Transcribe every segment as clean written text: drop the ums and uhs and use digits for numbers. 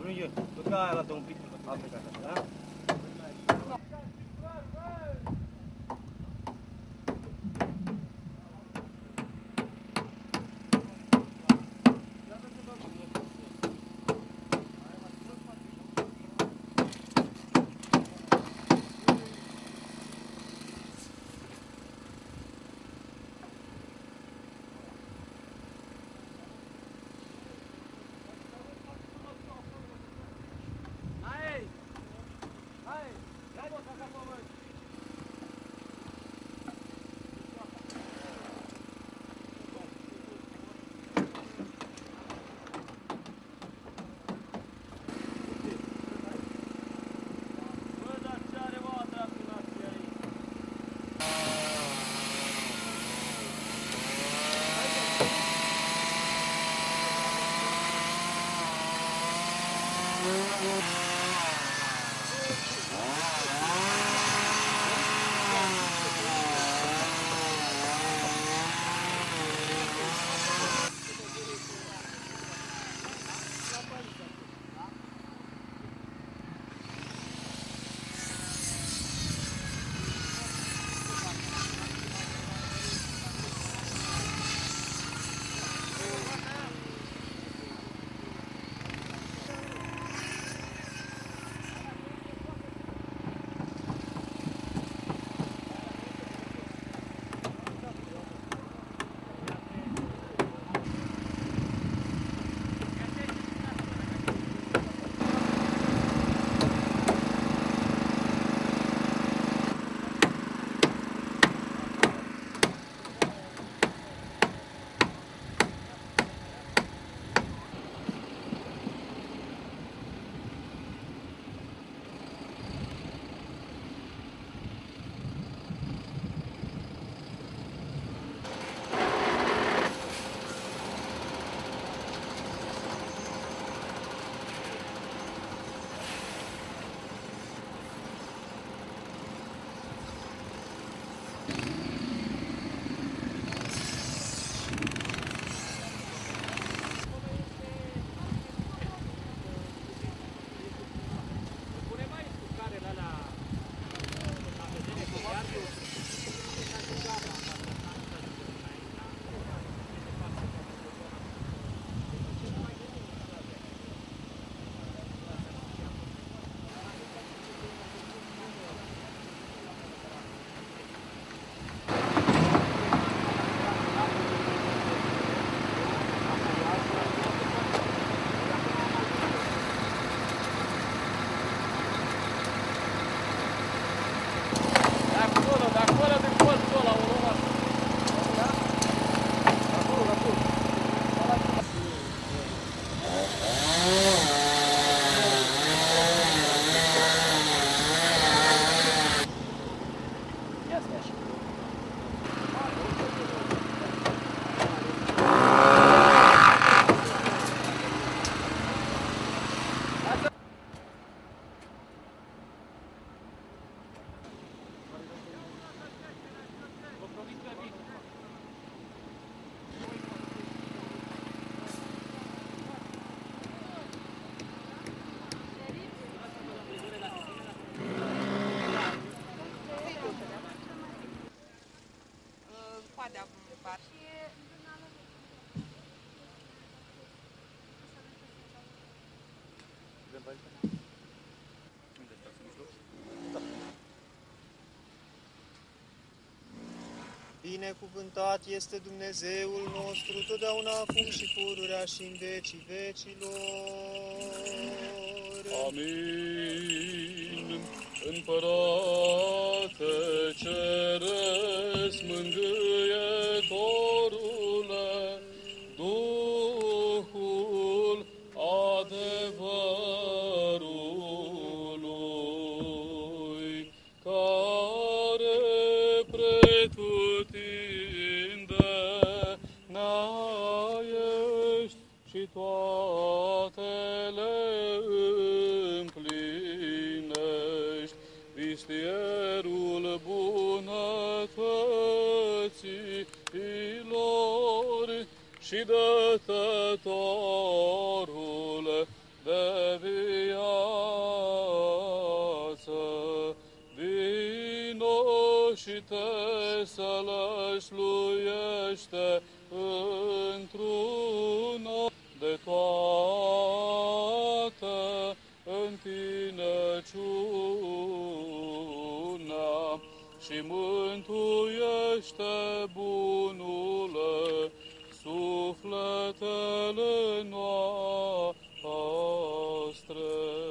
frânghie. După aia lăsă un pic, a plecat așa, da? De acum departe. Binecuvântat este Dumnezeul nostru, totdeauna, acum și pururea și în vecii vecilor. Amin. Împărate ceresc, mângâietorule, Duhul adevărului, care pretutindeni ești și toate le împlinești, vistierul bunătăților și dătătorul de viață. sălășluiește într-una de toată întinăciunea și mântuiește bunule sufletele noastre.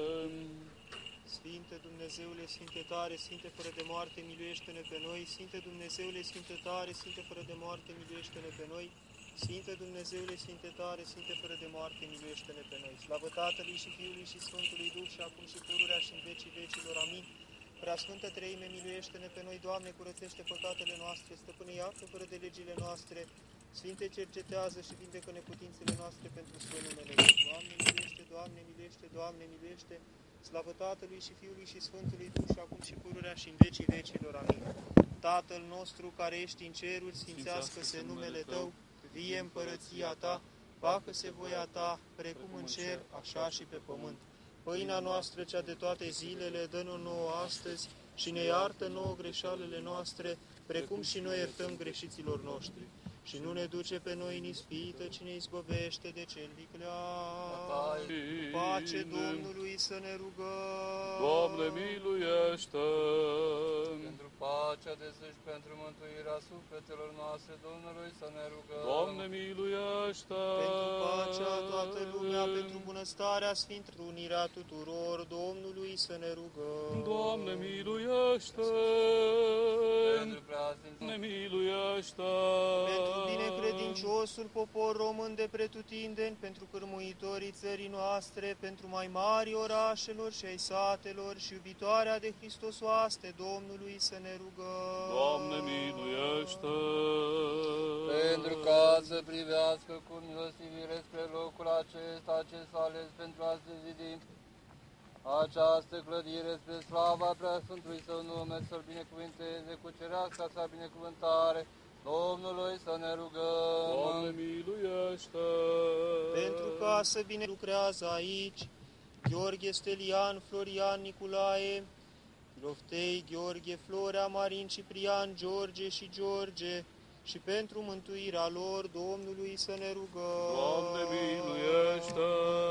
Sfinte Dumnezeule, Sfinte tare, Sfinte fără de moarte, miluiește-ne pe noi. Sfinte Dumnezeule, Sfinte tare, Sfinte fără de moarte, miluiește-ne pe noi. Sfinte Dumnezeule, Sfinte tare, Sfinte fără de moarte, miluiește-ne pe noi. Slavă Tatălui și Fiului și Sfântului Duh și acum și pururea și în vecii vecilor. Amin. Preasfântă Treime, miluiește-ne pe noi, Doamne, curățește păcatele noastre, Stăpâne, iartă fără de legile noastre. Sfinte, cercetează și vindecă neputințele noastre pentru sfântul numele Tău. Doamne, miluiește, Doamne, miluiește, Doamne, miluiește. Slavă Tatălui și Fiului și Sfântului Duh și acum și pururea și în vecii vecilor. Amin. Tatăl nostru care ești în ceruri, sfințească-se numele Tău, vie împărăția Ta, facă-se voia Ta, precum în cer, așa și pe pământ. Pâinea noastră, cea de toate zilele, dă-ne nouă astăzi și ne iartă nouă greșalele noastre, precum și noi iertăm greșiților noștri. Și nu ne duce pe noi în ispită, ci ne izbăvește de cel viclean. Pace Domnului să ne rugăm. Doamne, miluiește! Pentru pacea de zi și pentru mântuirea sufletelor noastre, Domnului să ne rugăm. Doamne, miluiește! Pentru pacea toată lumea, pentru bunăstarea Sfintului, unirea tuturor, Domnului să ne rugăm. Doamne, miluiește! Pentru preasfinț, Doamne, miluiește! Pentru binecredinciosul popor român de pretutindeni, pentru cârmuitorii țării noastre, pentru mai mari orașelor și ai satelor și iubitoarea de Hristos oaste, Domnului să ne rugăm. Doamne, miluiește! pentru ca să privească cu milostivire spre locul acesta ce s-a ales pentru a se zidi această clădire spre slava Preasfântului Său nume, să-L binecuvânteze cu cereasca sa binecuvântare, Domnului să ne rugăm. Doamne, miluiește! Pentru ca să bine lucrează aici Gheorghe, Stelian, Florian, Nicolae, Loftei, Gheorghe, Florea, Marin, Ciprian, George și George, și pentru mântuirea lor Domnului să ne rugăm. Doamne, miluiește!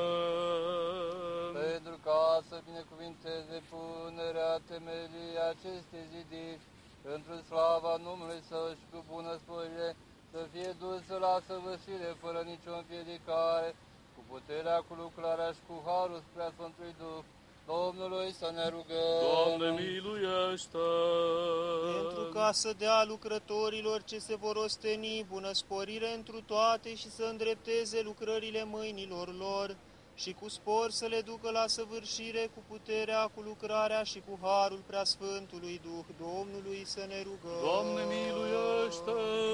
Pentru ca să binecuvinteze punerea temelii acestei zidiri, pentru slava numele Său și cu bună sporire, să fie dusă la săvârșire fără nicio împiedicare, cu puterea, cu lucrarea și cu harul spre Sfântului Duh, Domnului să ne rugăm. Doamne, miluiește! Pentru ca să dea lucrătorilor ce se vor osteni bună sporire întru toate și să îndrepteze lucrările mâinilor lor, și cu spor să le ducă la săvârșire cu puterea, cu lucrarea și cu harul Preasfântului Duh, Domnului să ne rugăm. Doamne, miluiește!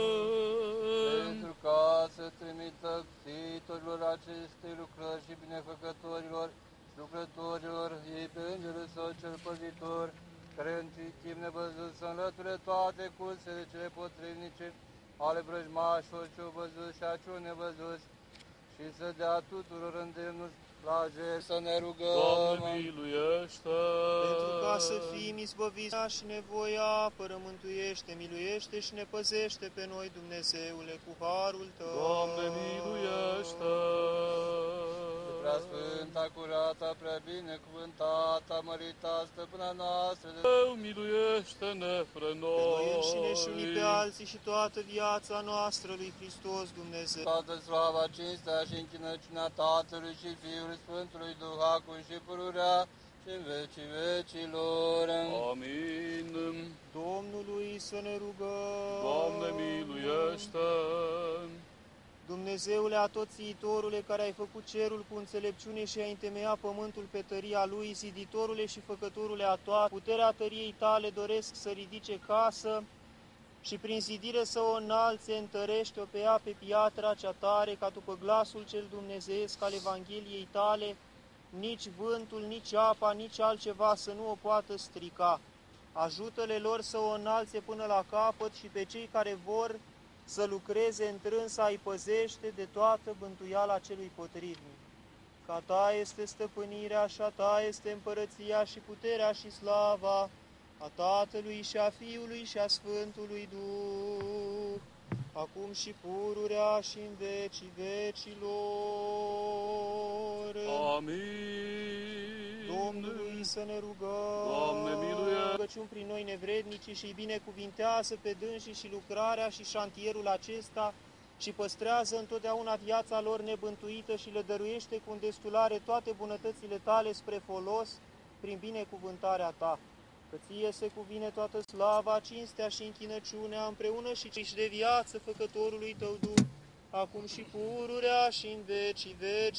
Pentru ca să trimită ctitorilor acestei lucrări și binefăcătorilor și lucrătorilor ei pe Îngerul Său cel păzitor, care în timp nevăzut să înlăture toate cursele cele potrivnice ale vrăjmașilor ce-au văzut și a ce-au nevăzut, și să dea tuturor îndemnul la jer să ne rugăm. Doamne, miluiește! Pentru ca să fim izbăviți și nevoia, apără, mântuiește, miluiește și ne păzește pe noi, Dumnezeule, cu harul Tău. Doamne, miluiește! Prea sfânta, curata, prea binecuvântata, mărita, stăpâna noastră, de Dumnezeu, miluiește-ne pre Pe noi înșine și noi! unii pe alții și toată viața noastră lui Hristos Dumnezeu. toată slava, cinstea și închinăciunea Tatălui și Fiului Sfântului Duh, acum și pururea și în vecii vecilor. Amin! Domnului să ne rugăm. Doamne, miluiește! Dumnezeule atoțiitorule, care ai făcut cerul cu înțelepciune și ai întemeiat pământul pe tăria lui, ziditorule și făcătorule a toate, puterea tăriei tale doresc să ridice casă și prin zidire să o înalțe, întărește-o pe ea pe piatra cea tare, ca după glasul cel dumnezeiesc al Evangheliei tale, nici vântul, nici apa, nici altceva să nu o poată strica. Ajută-le lor să o înalțe până la capăt și pe cei care vor să lucreze întrânsa îi păzește de toată bântuiala celui potrivnic. Ca Ta este stăpânirea și a Ta este împărăția și puterea și slava, a Tatălui și a Fiului și a Sfântului Duh, acum și pururea și în vecii vecilor. Amin. Domnului să ne rugăm. Doamne, miluiește. Rugăciuni prin noi nevrednici și îi binecuvintează pe dânsii și lucrarea și șantierul acesta și păstrează întotdeauna viața lor nebântuită și le dăruiește cu îndestulare toate bunătățile tale spre folos prin binecuvântarea ta. Că ție se cuvine toată slava, cinstea și închinăciunea împreună și de viață făcătorului tău Duh, acum și pururea și în vecii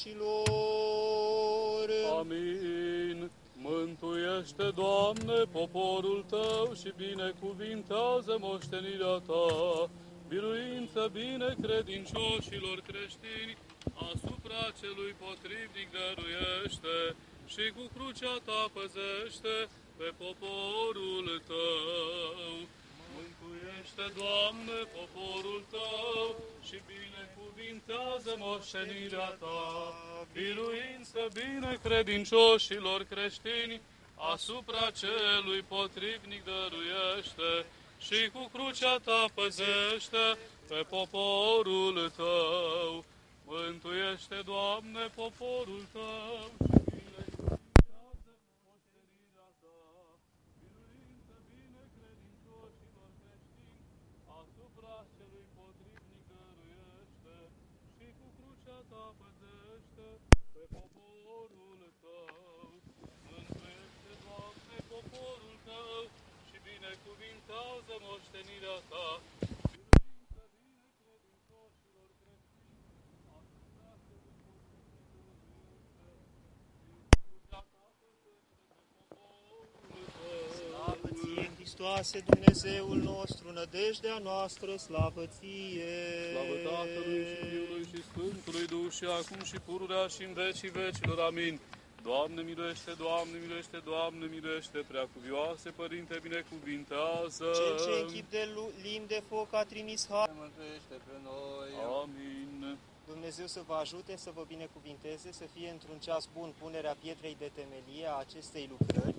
vecilor. Amin. Mântuiește, Doamne, poporul Tău și binecuvintează moștenirea Ta. Biruință bine credincioșilor creștini, asupra celui potrivnic dăruiește și cu crucea Ta păzește pe poporul Tău. Mântuiește, Doamne, poporul Tău și binecuvintează moștenirea Ta. Biruință bine credincioșilor creștini, asupra celui potrivnic dăruiește și cu crucea Ta păzește pe poporul Tău. Mântuiește, Doamne, poporul Tău și binecuvintează moștenirea Ta. Biruință bine credincioșilor creștini, asupra celui potrivnic dăruiește și cu crucea Ta păzește pe poporul Tău. Mântuiește, Doamne, poporul Tău și binecuvintează moștenirea Ta. Biruință bine credincioșilor creștini, asupra celui potrivnic dăruiește și cu crucea Ta păzește pe poporul Tău. Slavă ție, Hristoase, Dumnezeul nostru, nădejdea noastră, slavă ție! Slavă Tatălui și Fiului și Sfântului Duh și acum și pururea și în vecii vecilor. Amin. Doamne miluiește, Doamne miluiește, Doamne miluiește, Preacuvioase Părinte, binecuvintează. Cel ce în chip de limbi de foc a trimis har. Mântuiește pe noi. Amin. Dumnezeu să vă ajute, să vă binecuvinteze, să fie într-un ceas bun punerea pietrei de temelie a acestei lucrări,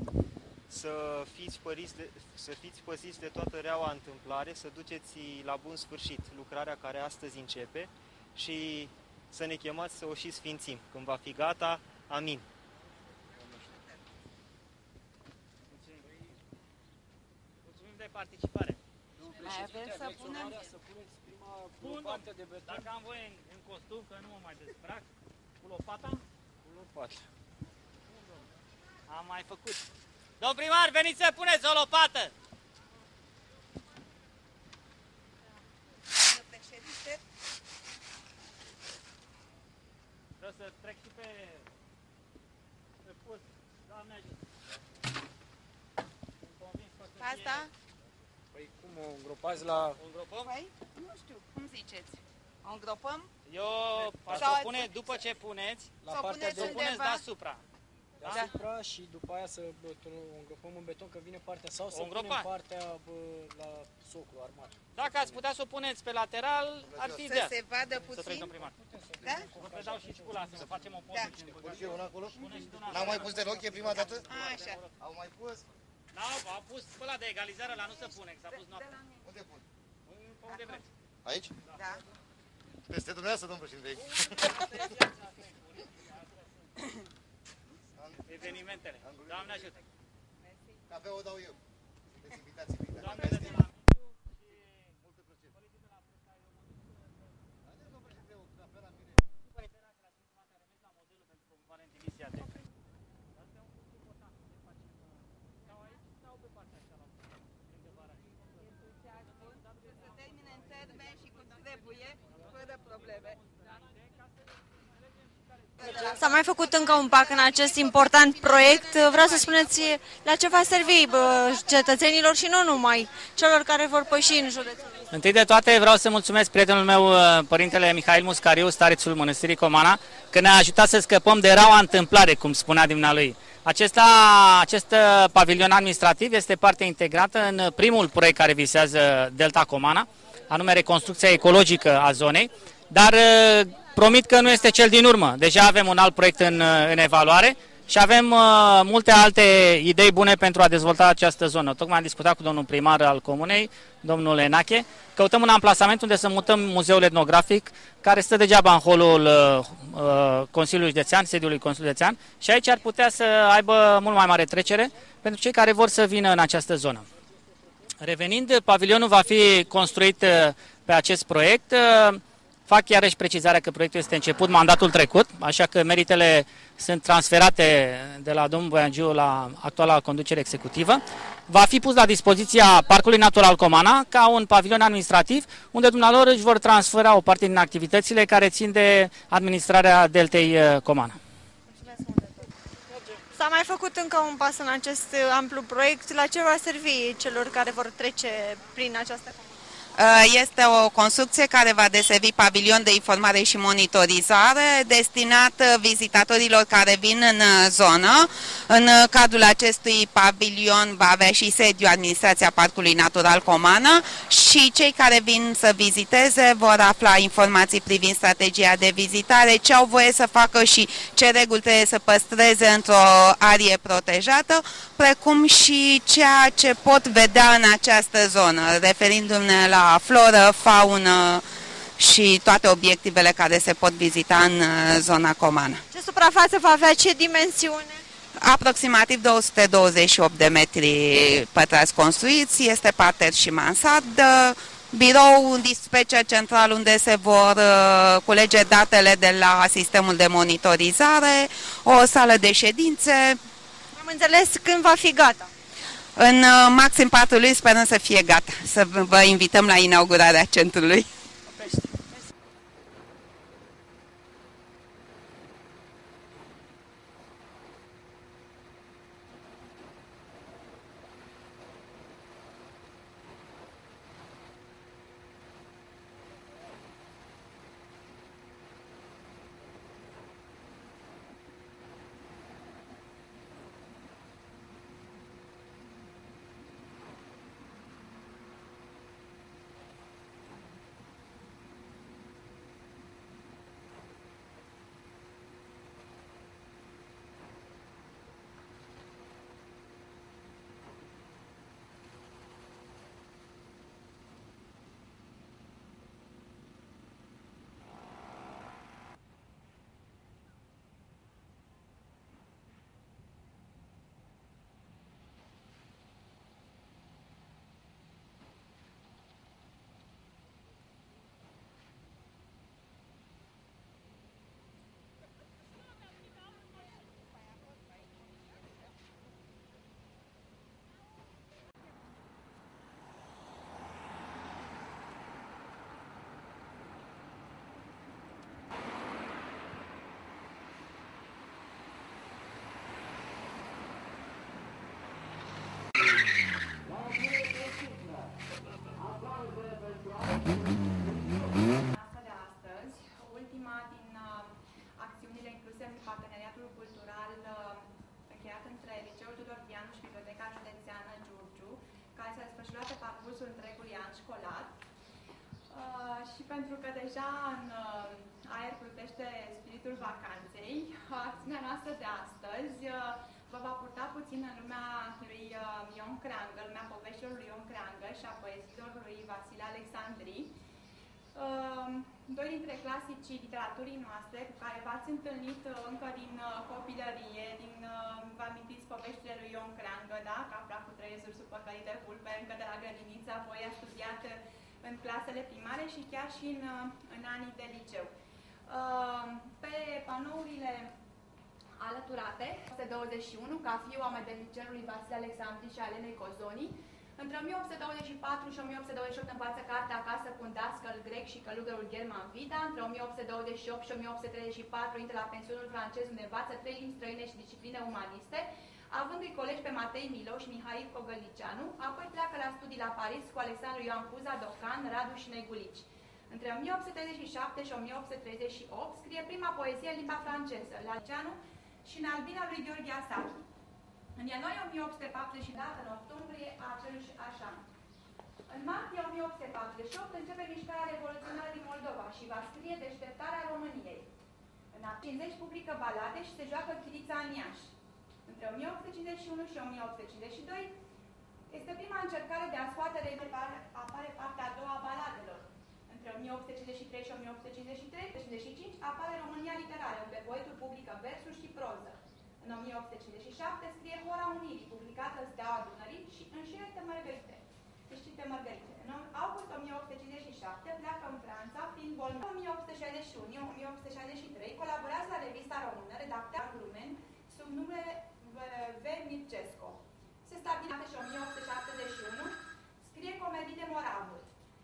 să fiți păziți de toată reaua întâmplare, să duceți la bun sfârșit lucrarea care astăzi începe și să ne chemați să o și sfințim. Când va fi gata, amin. Mulțumim de participare. Mai avem să punem? Bun, dacă am voie în costum, că nu mă mai dezbrac, cu lopata? Cu lopată. Am mai făcut. Domn primar, veniți să puneți o lopată! Domnul președinte, Vreau să trec și pe pus. Doamne ajută! Sunt convins că o să asta? Păi cum o îngropați la... O îngropăm? Păi, nu știu, cum ziceți? O îngropăm? Eu aș Sau o pune, după ce puneți, La Sau partea puneți să o de puneți undeva? deasupra. deasupra și după aia să o îngropăm în beton că vine partea sau să îngropăm? punem partea la soclu armat. Dacă ați putea să o puneți pe lateral, ar fi Să ideal. se vadă Să trec, puțin? domn primar. Da? Vă predau și șcula să facem o poză. Da. Și eu una acolo? Pune și dumneavoastră. N-am mai pus deloc, e prima dată? Așa. Au mai pus? Au pus pe ăla de egalizare, la nu se pune, că s-a pus noaptea. Unde pun? Pe unde vreți. Aici? Da. Peste dumneavoastră, domn președinte. Evenimentele. Doamne ajută! Cafea o dau eu. Sunteți invitați, invitați. Doamnele de la mediu și Multă plăcere. colegii de la Presca România. Haideți, domn președinte, o cafea la mine. După iterarea la Sfântul Remez la modelul pentru promovare în divizia de. Asta e un punct important să ne facem. Stau aici, stau pe partea cealaltă. Lângă baraj. Să termine în termen și cum trebuie, fără probleme. S-a mai făcut încă un pac în acest important proiect. Vreau să spuneți la ce va servi cetățenilor și nu numai celor care vor păși în județul. Întâi de toate vreau să mulțumesc prietenul meu, părintele Mihail Muscariu, starețul Mănăstirii Comana, că ne-a ajutat să scăpăm de raua întâmplare, cum spunea dumnealui. Acest pavilion administrativ este parte integrată în primul proiect care visează Delta Comana, anume reconstrucția ecologică a zonei, dar promit că nu este cel din urmă. Deja avem un alt proiect în evaluare și avem multe alte idei bune pentru a dezvolta această zonă. Tocmai am discutat cu domnul primar al comunei, domnul Enache. Căutăm un amplasament unde să mutăm muzeul etnografic, care stă degeaba în holul Consiliului Județean, sediului Consiliului Județean, și aici ar putea să aibă mult mai mare trecere pentru cei care vor să vină în această zonă. Revenind, pavilionul va fi construit pe acest proiect. Fac iarăși precizarea că proiectul este început mandatul trecut, așa că meritele sunt transferate de la domnul Boiangiu la actuala conducere executivă. Va fi pus la dispoziția Parcului Natural Comana ca un pavilion administrativ, unde dumnealor își vor transfera o parte din activitățile care țin de administrarea deltei Comana. S-a mai făcut încă un pas în acest amplu proiect. La ce va servi celor care vor trece prin această comună? Este o construcție care va deservi pavilion de informare și monitorizare destinat vizitatorilor care vin în zonă. În cadrul acestui pavilion va avea și sediu Administrația Parcului Natural Comana și cei care vin să viziteze vor afla informații privind strategia de vizitare, ce au voie să facă și ce reguli trebuie să păstreze într-o arie protejată, precum și ceea ce pot vedea în această zonă, referindu-ne la floră, faună și toate obiectivele care se pot vizita în zona Comana. Ce suprafață va avea, ce dimensiune? Aproximativ 228 de metri pătrați construiți, este parter și mansardă, birou dispatcher central unde se vor culege datele de la sistemul de monitorizare, o sală de ședințe. Am înțeles când va fi gata. În maxim 4 luni sperăm să fie gata, să vă invităm la inaugurarea centrului. Pentru că deja în aer plutește spiritul vacanței, acțiunea noastră de astăzi vă va purta puțin în lumea lui Ion Creangă, lumea poveștilor lui Ion Creangă și a poeziilor lui Vasile Alexandri, doi dintre clasicii literaturii noastre cu care v-ați întâlnit încă din copilărie, vă amintiți poveștile lui Ion Creangă, da? Capra cu 3 zuri sub păcării de pulpe, încă de la grădiniță, apoi a studiat în clasele primare și chiar și în anii de liceu. Pe panourile alăturate, 121, ca fiu a medernicerului Vasile Alexandri și Alenei Cozoni, între 1824 și 1828 învață cartea acasă cu un dascăl grec și călugărul German Vida, între 1828 și 1834 intră la pensionul francez unde învață 3 limbi străine și discipline umaniste, avându-i colegi pe Matei Milo și Mihail Cogălnicianu, apoi pleacă la studii la Paris cu Alexandru Ioan Cuza, Docan, Radu și Negulici. Între 1837 și 1838 scrie prima poezie în limba franceză, la Liceanu și în albina lui Gheorghe Asachi. În ianuarie 1840 dată în octombrie a aceluși așa. În martie 1848 începe mișcarea revoluționară din Moldova și va scrie Deșteptarea României. În 50 publică balade și se joacă Chirița în Iași. Între 1851 și 1852 este prima încercare de a scoate apare partea a doua a baladelor. Între 1853 și 1855 apare România literară, unde poetul publică versuri și proză. În 1857 scrie Hora Unirii, publicată în Steaua Dunării și Înșirete Mărgărite. În august 1857 pleacă în Franța, fiind bolnav. În 1861-1863 colaborează la Revista Română, redactează Glumen, sub numele V. Mircesco. Se stabilește și 1871, scrie Comedii de moravuri.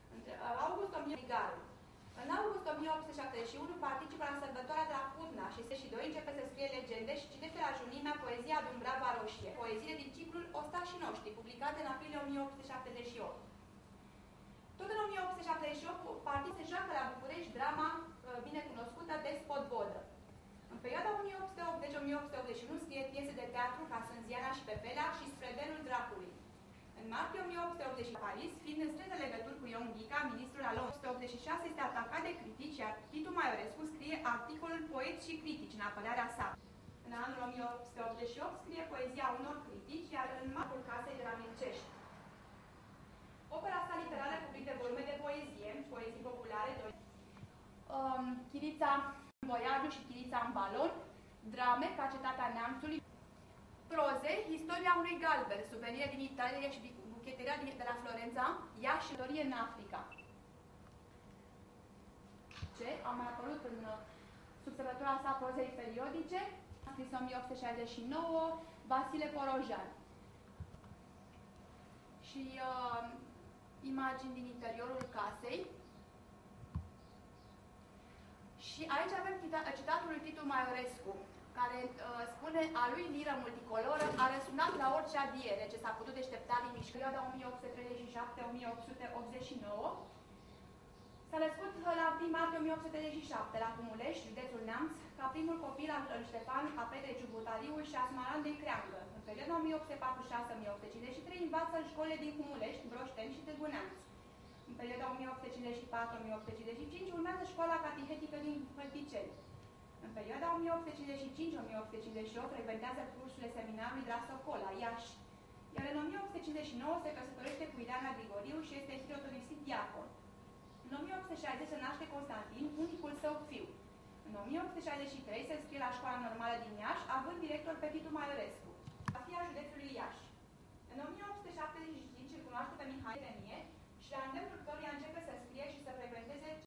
În august 1871 participă la sărbătoarea de la Putna și 62 începe să scrie legende și citește la junimea poezia Dumbrava Roșie, poeziile din ciclul Ostașii noștri, publicate în aprilie 1878. Tot în 1878 participă se joacă la București drama binecunoscută Despot Vodă. În perioada 1880-1881 scrie piese de teatru ca Sânziana și Pepelea și Spredelul Dracului. În martie 1880 la Paris, fiind în strânsă legături cu Ion Ghica, ministrul al 1886 este atacat de critici, iar Titu Maiorescu scrie articolul Poeți și critici în apărarea sa. În anul 1888 scrie poezia unor critici, iar în marcul casei de la Mircești. Opera sa literară publică volume de poezie, poezii populare, Chirița în Voiajul și Chirița în balon, drame ca Cetatea Neamțului, proze, istoria unui galben, suvenire din Italia și bucheteria de la Florența, Iași și Dorie în Africa. Ce a mai apărut în subsărbătoarea sa prozei periodice, a scris în 1869, Vasile Porojan. Și imagini din interiorul casei. Și aici avem citatul lui Titu Maiorescu, care spune: a lui liră multicoloră a răsunat la orice adiere ce s-a putut deștepta din perioada 1837-1889. S-a născut la 1 martie 1837 la Cumulești, județul Neamț, ca primul copil al Ștefan Apede Ciubutariu și a Smarandei Creangă. În perioada 1846-1853 învață în școlile din Cumulești, Broșteni și Târgu Neamț. În perioada 1854-1855 urmează școala catehetică din Hălticeni. În perioada 1855-1858 frecventează cursurile seminarului de la Socola, Iași. Iar în 1859 se căsătorește cu Ileana Grigoriu și este hirotorisit diacon. În 1860 se naște Constantin, unicul său fiu. În 1863 se înscrie la Școala Normală din Iași, având director pe Titu Maiorescu, a fi a județului Iași. În 1875 îl cunoaște pe Mihai Renie și la îndemnul